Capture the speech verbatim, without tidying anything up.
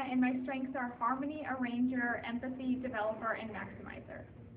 and my strengths are harmony, arranger, empathy, developer, and maximizer.